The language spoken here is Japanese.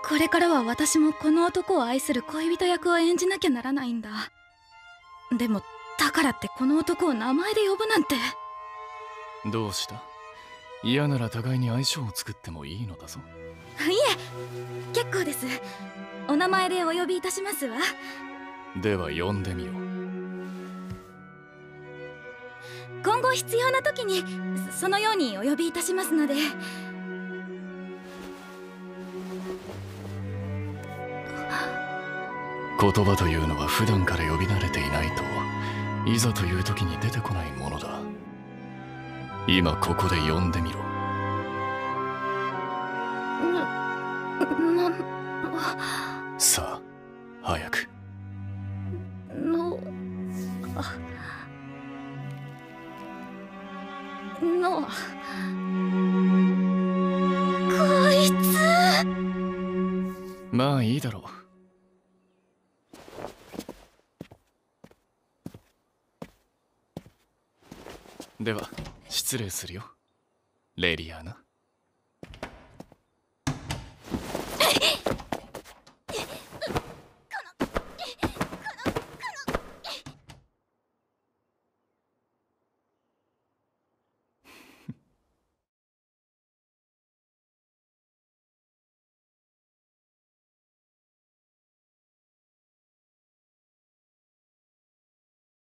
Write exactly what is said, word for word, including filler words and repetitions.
これからは私もこの男を愛する恋人役を演じなきゃならないんだ。でもだからってこの男を名前で呼ぶなんて。 どうした？嫌なら互いに相性を作ってもいいのだぞ。 いえ、結構です。お名前でお呼びいたしますわ。 では呼んでみよう。 今後必要な時にそのようにお呼びいたしますので。 言葉というのは普段から呼び慣れていないといざという時に出てこないものだ。今ここで呼んでみろ。 な、な、 さあ早く。 の、あ、の、こいつ。 まあいいだろう。では失礼するよ、レリアーナ。